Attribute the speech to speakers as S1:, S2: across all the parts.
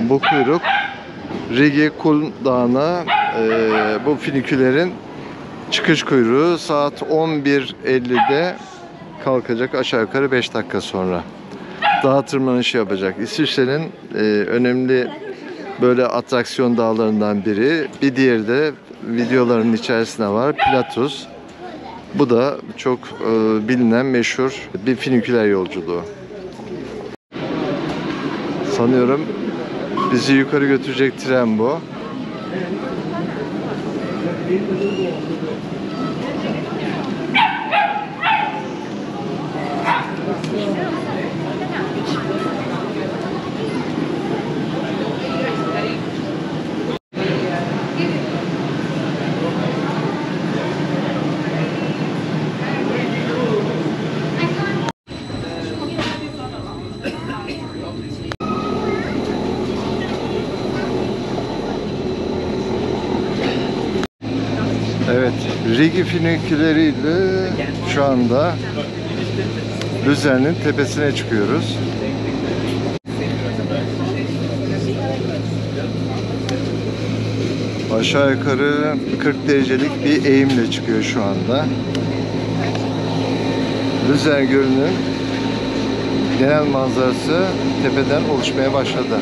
S1: Bu kuyruk Rigi Kulm Dağı'na bu finikülerin çıkış kuyruğu saat 11.50'de kalkacak, aşağı yukarı 5 dakika sonra. Dağ tırmanışı yapacak. İsviçre'nin önemli böyle atraksiyon dağlarından biri. Bir diğeri de videoların içerisinde var, Pilatus. Bu da çok bilinen, meşhur bir finiküler yolculuğu. Sanıyorum bizi yukarı götürecek tren bu. Evet, Rigi finiküleriyle şu anda Luzern'in tepesine çıkıyoruz. Aşağı yukarı 40 derecelik bir eğimle çıkıyor şu anda. Luzern Gölü'nün genel manzarası tepeden oluşmaya başladı.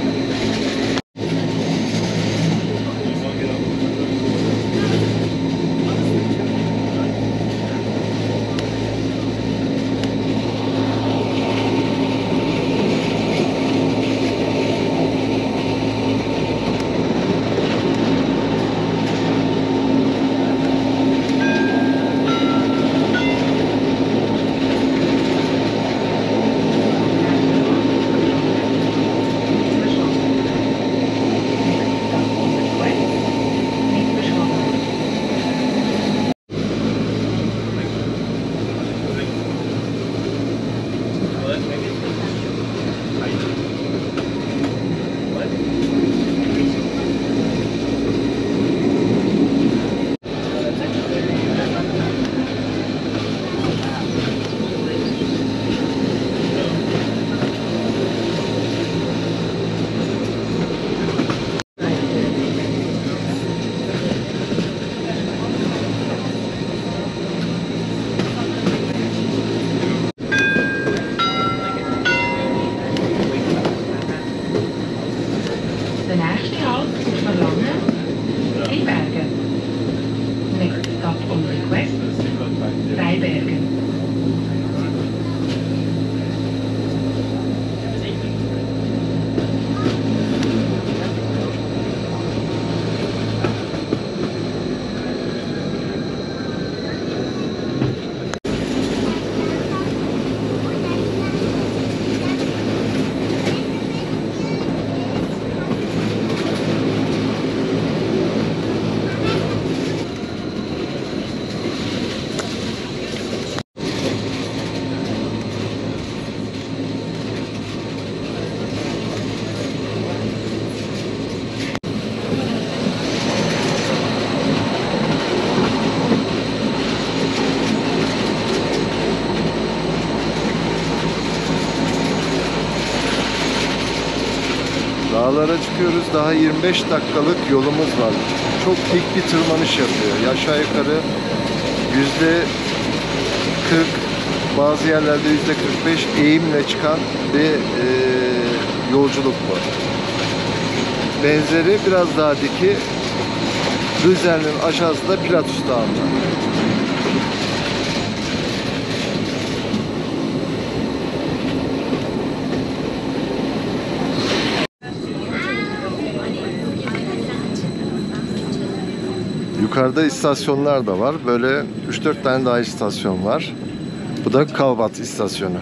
S2: De nächste Halt ist Verlangen, Freibergen. Next stop on request, Freibergen.
S1: Dağlara çıkıyoruz. Daha 25 dakikalık yolumuz var. Çok dik bir tırmanış yapıyor. Aşağı yukarı %40, bazı yerlerde %45 eğimle çıkan bir yolculuk bu. Benzeri biraz daha diki Luzern'in aşağısında Pilatus Dağı'nda. Yukarıda istasyonlar da var. Böyle 3-4 tane daha istasyon var. Bu da Kalvat istasyonu.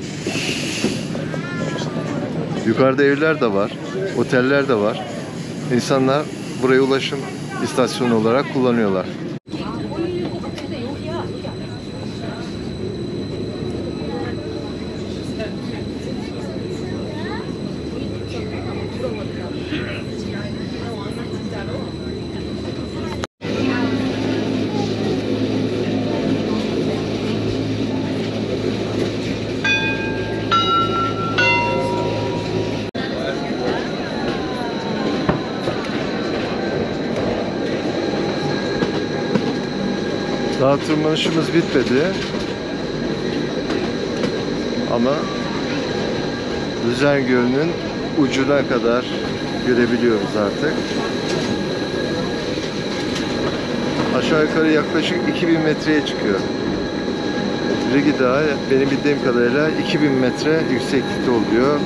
S1: Yukarıda evler de var. Oteller de var. İnsanlar burayı ulaşım istasyonu olarak kullanıyorlar. Daha tırmanışımız bitmedi. Ama Luzern Gölü'nün ucuna kadar görebiliyoruz artık. Aşağı yukarı yaklaşık 2000 metreye çıkıyor. Rigi Dağı benim bildiğim kadarıyla 2000 metre yükseklikte oluyor.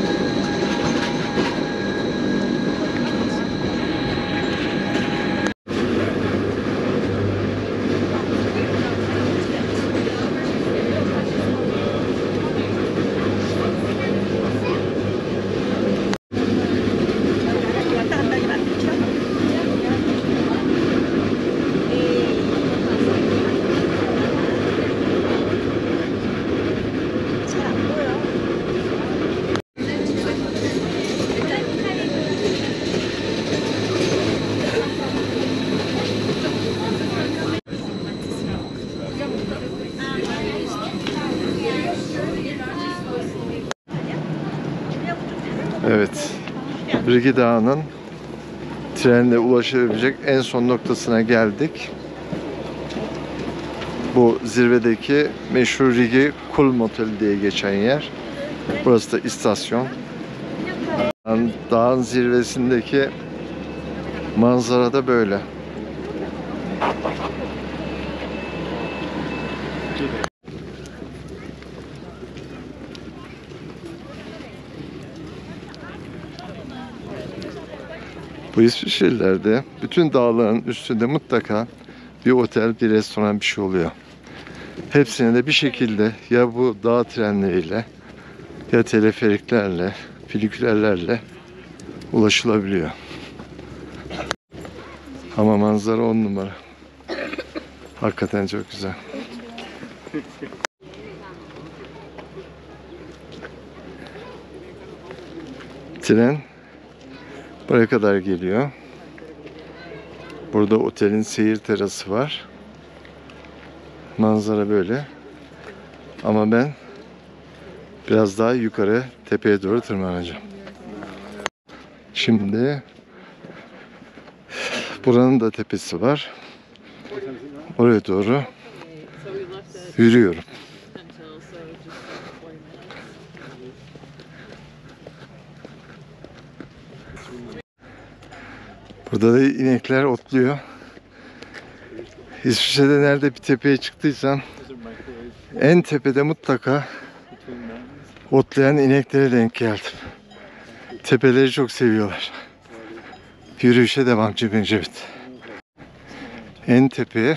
S1: Evet, Rigi Dağı'nın trenle ulaşabilecek en son noktasına geldik. Bu zirvedeki meşhur Rigi Kulm Oteli diye geçen yer. Burası da istasyon. Dağın zirvesindeki manzara da böyle. Bu İsviçrelilerde bütün dağların üstünde mutlaka bir otel, bir restoran, bir şey oluyor. Hepsine de bir şekilde ya bu dağ trenleriyle ya teleferiklerle, fünikülerlerle ulaşılabiliyor. Ama manzara 10 numara. Hakikaten çok güzel. Tren buraya kadar geliyor. Burada otelin seyir terası var. Manzara böyle. Ama ben biraz daha yukarı tepeye doğru tırmanacağım. Şimdi buranın da tepesi var. Oraya doğru yürüyorum. Burada da inekler otluyor. İsviçre'de nerede bir tepeye çıktıysam en tepede mutlaka otlayan ineklere denk geldim. Tepeleri çok seviyorlar. Yürüyüşe devam Cebin. En tepeye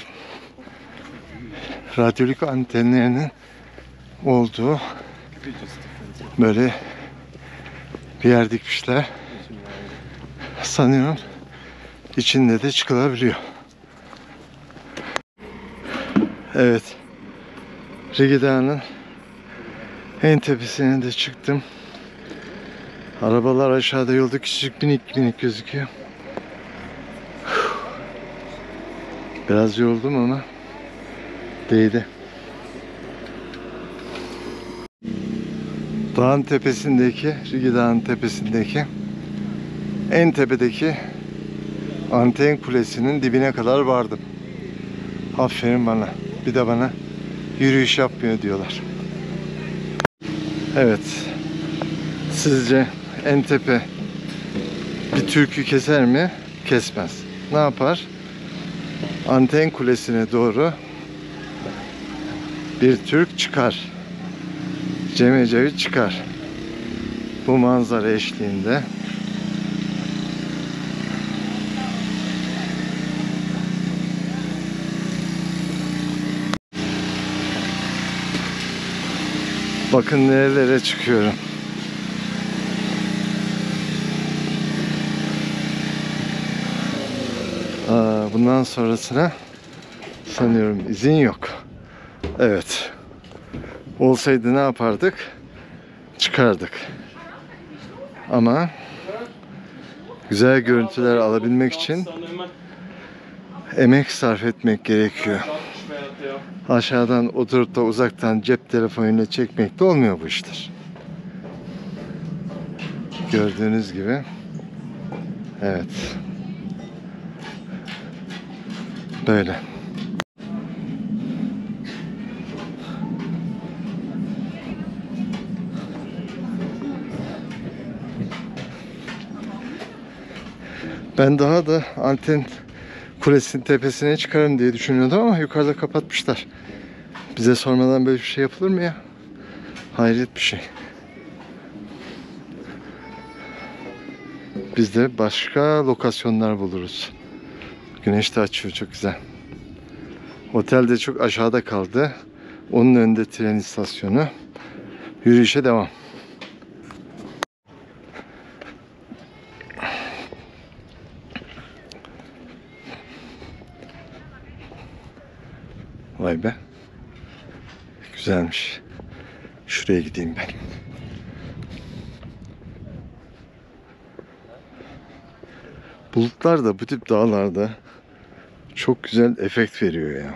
S1: radyolik antenlerinin olduğu böyle bir yer dikmişler. Sanıyorum içinde de çıkılabiliyor. Evet. Rigi Dağı'nın en tepesine de çıktım. Arabalar aşağıda yolda küçük minik gözüküyor. Biraz yoruldum ama değdi. Dağın tepesindeki, Rigi Dağı'nın tepesindeki en tepedeki anten kulesinin dibine kadar vardım. Aferin bana. Bir de bana yürüyüş yapmıyor diyorlar. Evet. Sizce en tepe bir türkü keser mi? Kesmez. Ne yapar? Anten kulesine doğru bir türk çıkar. Cem Ecevit çıkar. Bu manzara eşliğinde. Bakın nerelere çıkıyorum. Bundan sonrasına sanıyorum izin yok. Evet. Olsaydı ne yapardık? Çıkardık. Ama güzel görüntüler alabilmek için emek sarf etmek gerekiyor. Aşağıdan oturup da uzaktan cep telefonuyla çekmek de olmuyor bu işler. Gördüğünüz gibi. Evet. Böyle. Ben daha da anten kulesinin tepesine çıkarım diye düşünüyordum ama yukarıda kapatmışlar. Bize sormadan böyle bir şey yapılır mı ya? Hayret bir şey. Biz de başka lokasyonlar buluruz. Güneş de açıyor, çok güzel. Otel de çok aşağıda kaldı. Onun önünde tren istasyonu. Yürüyüşe devam. Vay be. Güzelmiş. Şuraya gideyim ben. Bulutlar da bu tip dağlarda çok güzel efekt veriyor ya.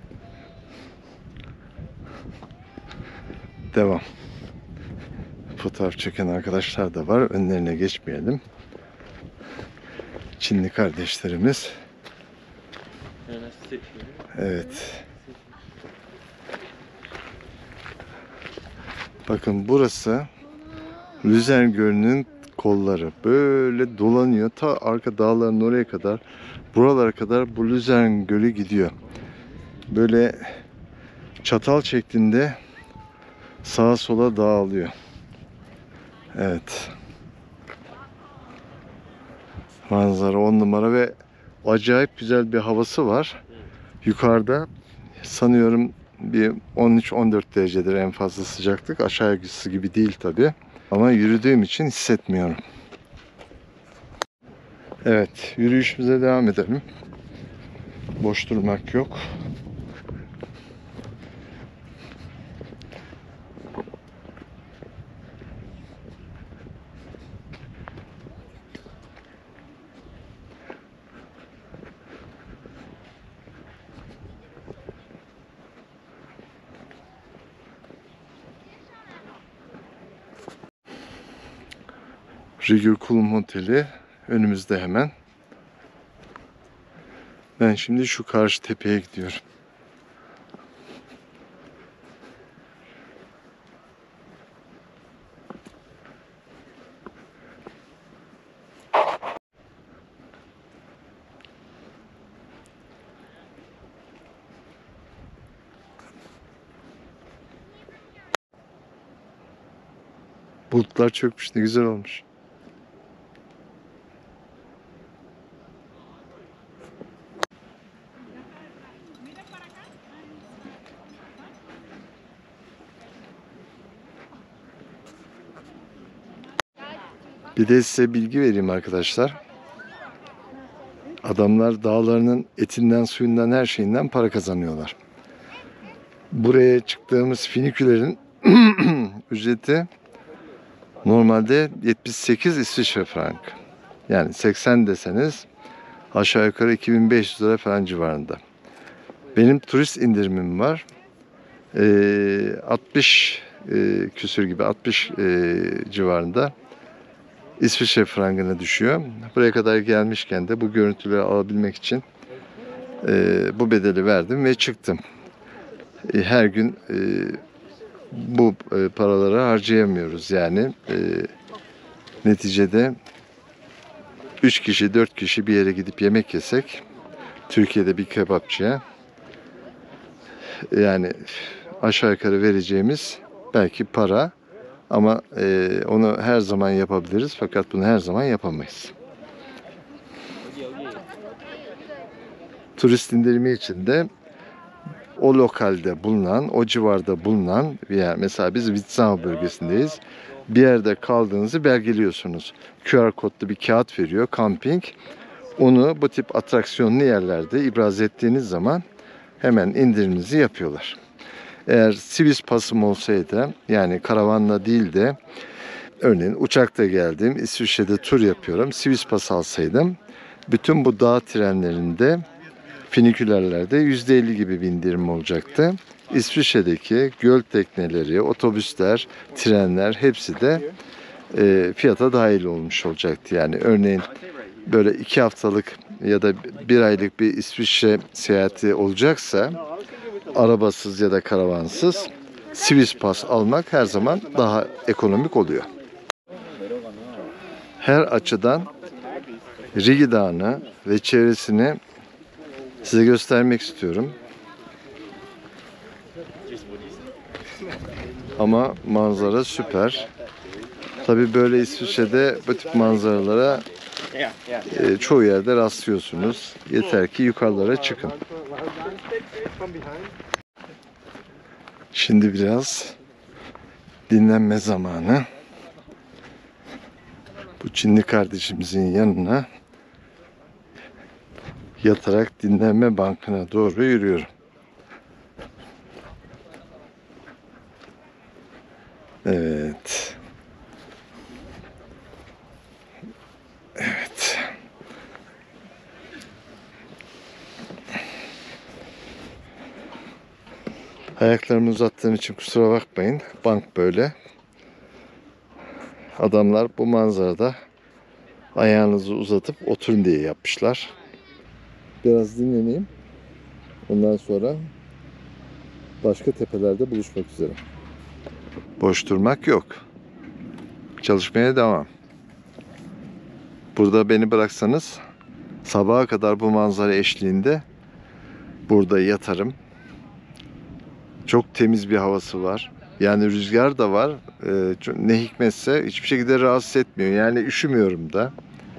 S1: Devam. Fotoğraf çeken arkadaşlar da var. Önlerine geçmeyelim. Çinli kardeşlerimiz. Evet. Bakın burası Luzern Gölü'nün kolları. Böyle dolanıyor. Ta arka dağların oraya kadar, buralara kadar bu Luzern Gölü gidiyor. Böyle çatal şeklinde sağa sola dağılıyor. Evet. Manzara 10 numara ve acayip güzel bir havası var. Yukarıda sanıyorum bir 13-14 derecedir en fazla sıcaklık. Aşağı yukarısı gibi değil tabi. Ama yürüdüğüm için hissetmiyorum. Evet, yürüyüşümüze devam edelim. Boş durmak yok. Rigel Kulm Oteli önümüzde hemen. Ben şimdi şu karşı tepeye gidiyorum. Bulutlar çökmüş, ne güzel olmuş. Bir de size bilgi vereyim arkadaşlar. Adamlar dağlarının etinden, suyundan, her şeyinden para kazanıyorlar. Buraya çıktığımız finikülerin ücreti normalde 78 İsviçre frank. Yani 80 deseniz aşağı yukarı 2500 lira falan civarında. Benim turist indirimim var. 60 küsür gibi, 60 civarında İsviçre frangına düşüyor. Buraya kadar gelmişken de bu görüntüleri alabilmek için bu bedeli verdim ve çıktım. Her gün bu paraları harcayamıyoruz. Yani neticede 3 kişi 4 kişi bir yere gidip yemek yesek, Türkiye'de bir kebapçıya, yani aşağı yukarı vereceğimiz belki para, ama onu her zaman yapabiliriz, fakat bunu her zaman yapamayız. Turist indirimi için de o lokalde bulunan, o civarda bulunan, yani mesela biz Witznau bölgesindeyiz. Bir yerde kaldığınızı belgeliyorsunuz. QR kodlu bir kağıt veriyor, camping. Onu bu tip atraksiyonlu yerlerde ibraz ettiğiniz zaman hemen indiriminizi yapıyorlar. Eğer Swiss pasım olsaydı, yani karavanla değil de örneğin uçakta geldim, İsviçre'de tur yapıyorum, Swiss pas alsaydım, bütün bu dağ trenlerinde, finikülerlerde %50 gibi bir indirim olacaktı. İsviçre'deki göl tekneleri, otobüsler, trenler hepsi de fiyata dahil olmuş olacaktı. Yani örneğin böyle 2 haftalık ya da 1 aylık bir İsviçre seyahati olacaksa, arabasız ya da karavansız Swiss pas almak her zaman daha ekonomik oluyor. Her açıdan Rigi Dağı'nı ve çevresini size göstermek istiyorum. Ama manzara süper. Tabii böyle İsviçre'de bu tip manzaralara çoğu yerde rastlıyorsunuz. Yeter ki yukarılara çıkın. Şimdi biraz dinlenme zamanı. Bu Çinli kardeşimizin yanına yatarak dinlenme bankına doğru yürüyorum. Evet. Evet. Ayaklarımı uzattığım için kusura bakmayın. Bank böyle. Adamlar bu manzarada ayağınızı uzatıp oturun diye yapmışlar. Biraz dinleneyim. Ondan sonra başka tepelerde buluşmak üzere. Boş durmak yok. Çalışmaya devam. Burada beni bıraksanız sabaha kadar bu manzara eşliğinde burada yatarım. Çok temiz bir havası var. Yani rüzgar da var. Ne hikmetse hiçbir şekilde rahatsız etmiyor. Yani üşümüyorum da.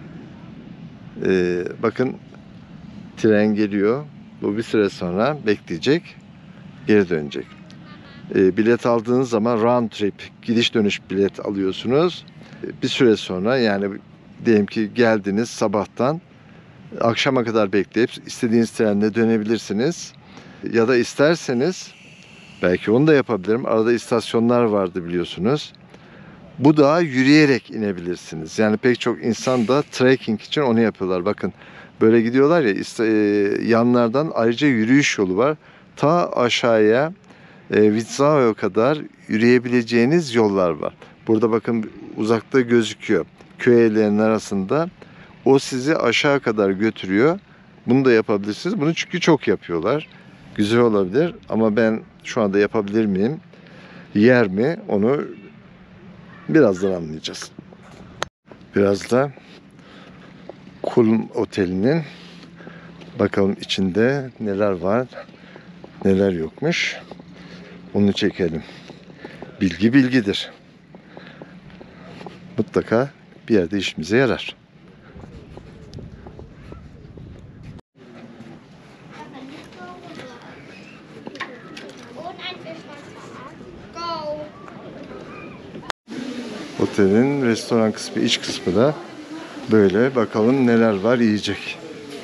S1: Bakın tren geliyor. Bu bir süre sonra bekleyecek. Geri dönecek. Bilet aldığınız zaman round trip, gidiş dönüş bilet alıyorsunuz. Bir süre sonra yani diyelim ki geldiniz sabahtan akşama kadar bekleyip istediğiniz trenle dönebilirsiniz. Ya da isterseniz belki onu da yapabilirim. Arada istasyonlar vardı biliyorsunuz. Bu dağa yürüyerek inebilirsiniz. Yani pek çok insan da trekking için onu yapıyorlar. Bakın böyle gidiyorlar ya yanlardan ayrıca yürüyüş yolu var. Ta aşağıya Vitzao'ya kadar yürüyebileceğiniz yollar var. Burada bakın uzakta gözüküyor. Köy evlerinin arasında. O sizi aşağı kadar götürüyor. Bunu da yapabilirsiniz. Bunu çünkü çok yapıyorlar. Güzel olabilir ama ben şu anda yapabilir miyim? Yer mi? Onu birazdan anlayacağız. Biraz da Kulm Oteli'nin bakalım içinde neler var, neler yokmuş. Onu çekelim. Bilgi bilgidir. Mutlaka bir yerde işimize yarar. Otelin restoran kısmı, iç kısmı da böyle. Bakalım neler var yiyecek.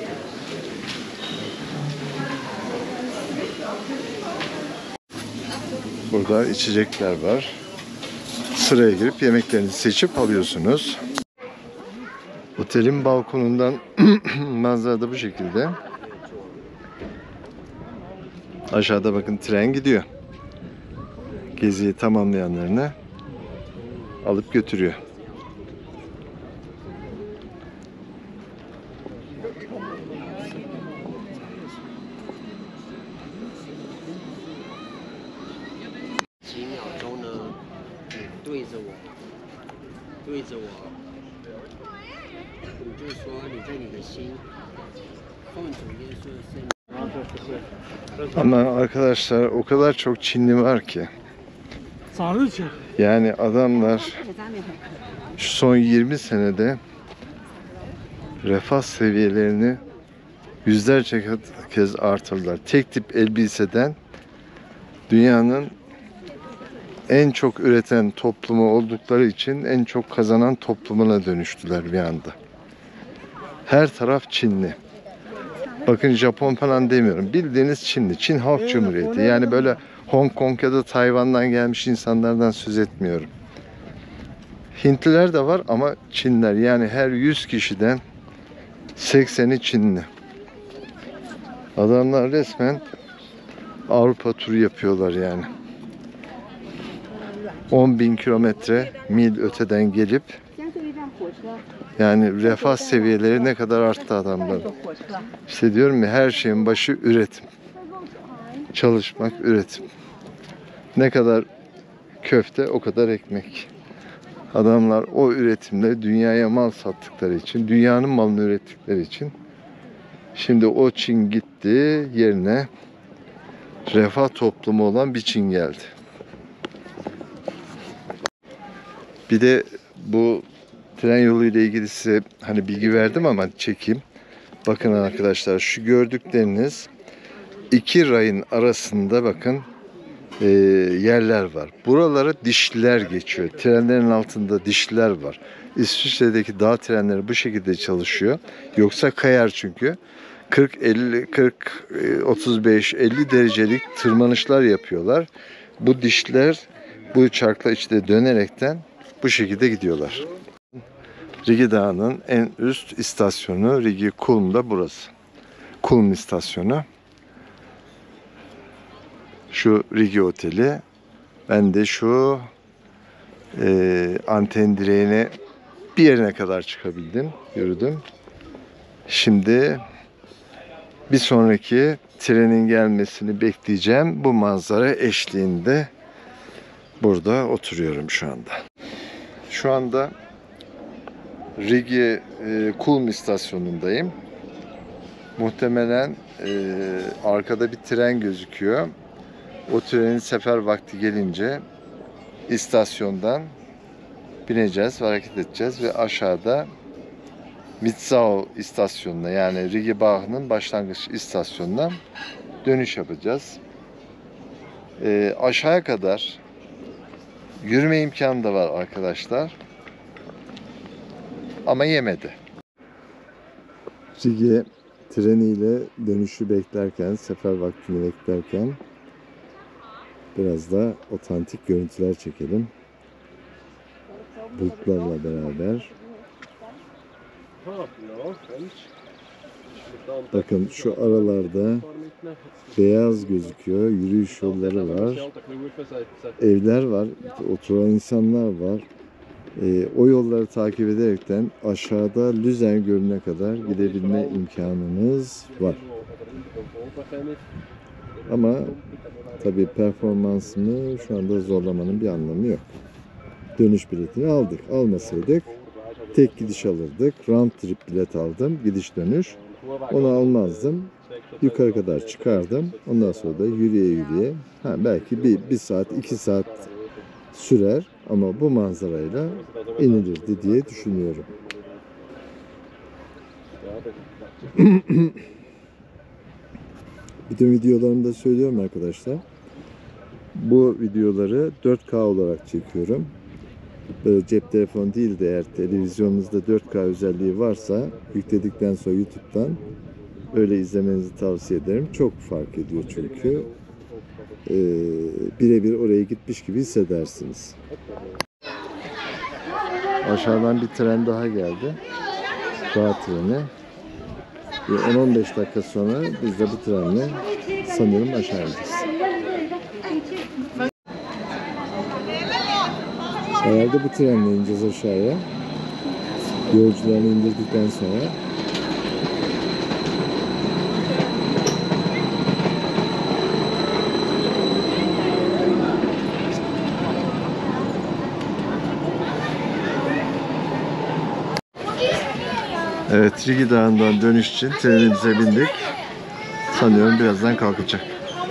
S1: Burada içecekler var. Sıraya girip yemeklerinizi seçip alıyorsunuz. Otelin balkonundan manzara da bu şekilde. Aşağıda bakın tren gidiyor. Geziyi tamamlayanlarını alıp götürüyor. Ama arkadaşlar o kadar çok Çinli var ki. Yani adamlar şu son 20 senede refah seviyelerini yüzlerce kez artırdılar. Tek tip elbiseden dünyanın en çok üreten toplumu oldukları için en çok kazanan toplumuna dönüştüler bir anda. Her taraf Çinli. Bakın Japon falan demiyorum. Bildiğiniz Çinli. Çin Halk Cumhuriyeti. Yani böyle Hong Kong ya da Tayvan'dan gelmiş insanlardan söz etmiyorum. Hintliler de var ama Çinler. Yani her 100 kişiden 80'i Çinli. Adamlar resmen Avrupa turu yapıyorlar yani. 10.000 kilometre mil öteden gelip yani refah seviyeleri ne kadar arttı adamların. İşte diyorum ya her şeyin başı üretim. Çalışmak, üretim. Ne kadar köfte o kadar ekmek. Adamlar o üretimle dünyaya mal sattıkları için, dünyanın malını ürettikleri için şimdi o Çin gitti, yerine refah toplumu olan bir Çin geldi. Bir de bu tren yolu ile ilgili size hani bilgi verdim ama çekeyim. Bakın arkadaşlar, şu gördükleriniz iki rayın arasında bakın yerler var. Buralara dişliler geçiyor. Trenlerin altında dişliler var. İsviçre'deki dağ trenleri bu şekilde çalışıyor. Yoksa kayar çünkü. 35, 50 derecelik tırmanışlar yapıyorlar. Bu dişler bu çarkla içinde dönerekten bu şekilde gidiyorlar. Rigi Dağı'nın en üst istasyonu Rigi Kulm'da burası. Kulm istasyonu. Şu Rigi Oteli. Ben de şu anten direğine bir yerine kadar çıkabildim. Yürüdüm. Şimdi bir sonraki trenin gelmesini bekleyeceğim. Bu manzara eşliğinde burada oturuyorum şu anda. Şu anda Rigi Kulm istasyonundayım. Muhtemelen arkada bir tren gözüküyor. O trenin sefer vakti gelince istasyondan bineceğiz ve hareket edeceğiz ve aşağıda Mitsao istasyonuna, yani Rigi Bağı'nın başlangıç istasyonundan dönüş yapacağız. Aşağıya kadar yürüme imkanı da var arkadaşlar. Ama yemedi. Rigi treniyle dönüşü beklerken, sefer vaktini beklerken biraz da otantik görüntüler çekelim. Bulutlarla beraber. Bakın şu aralarda beyaz gözüküyor. Yürüyüş yolları var. Evler var. Oturan insanlar var. O yolları takip ederekten aşağıda Lüzen Gölü'ne kadar gidebilme imkanınız var. Ama tabii performansımı şu anda zorlamanın bir anlamı yok. Dönüş biletini aldık. Almasaydık tek gidiş alırdık. Round trip bilet aldım. Gidiş dönüş. Onu almazdım. Yukarı kadar çıkardım. Ondan sonra da yürüye belki bir saat, 2 saat sürer ama bu manzarayla inilirdi diye düşünüyorum. Bütün videolarımda söylüyorum arkadaşlar. Bu videoları 4K olarak çekiyorum. Böyle cep telefonu değil de eğer televizyonunuzda 4K özelliği varsa yükledikten sonra YouTube'dan öyle izlemenizi tavsiye ederim. Çok fark ediyor çünkü. Birebir oraya gitmiş gibi hissedersiniz. Aşağıdan bir tren daha geldi. Dağ treni. 10-15 dakika sonra biz de bu trenle sanırım aşağı ineceğiz. Herhalde bu trenle ineceğiz aşağıya. Yolcularını indirdikten sonra. Evet, Rigi Dağı'ndan dönüş için trenimize bindik. Sanıyorum birazdan kalkacak.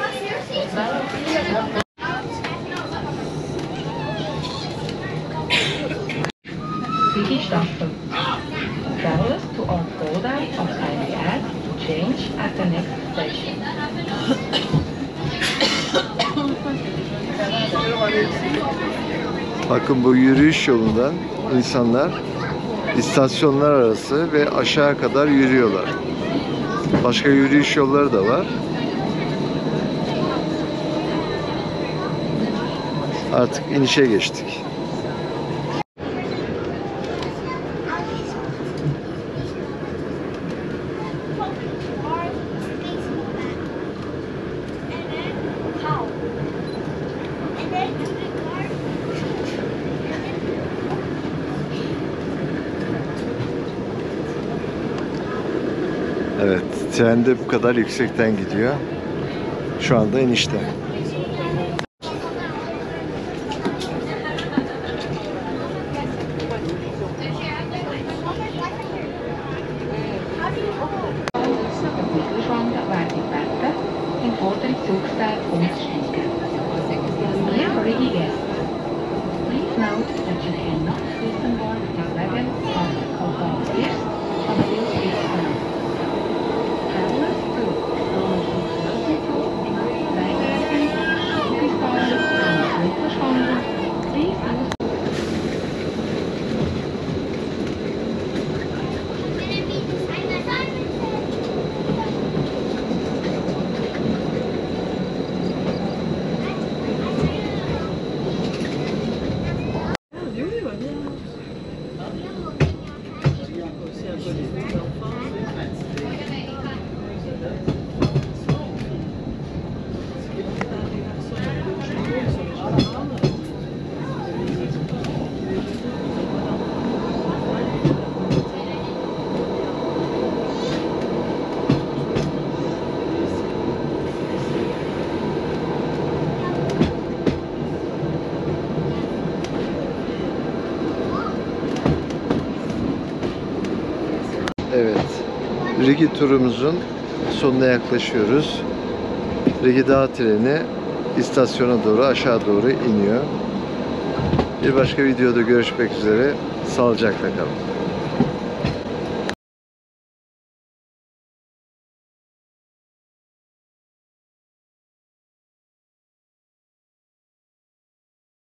S2: Rigi Station. Travelers to Orkoda of IBS change at the next station.
S1: Bakın bu yürüyüş yolundan insanlar istasyonlar arası ve aşağı kadar yürüyorlar. Başka yürüyüş yolları da var. Artık inişe geçtik. Evet, tren de bu kadar yüksekten gidiyor. Şu anda inişte.
S2: vorderen Zugstart umsteigen. Dear Rigi guests, please note that you cannot disembark the wagon after Kalkan First on the Wilfried now. Travelers to Roland-Zug-Zug, Nijmegen, Hoekestal en Winterswanden, please use
S1: Evet, Rigi turumuzun sonuna yaklaşıyoruz. Rigi Dağ treni istasyona doğru, aşağı doğru iniyor. Bir başka videoda görüşmek üzere. Sağlıcakla kalın.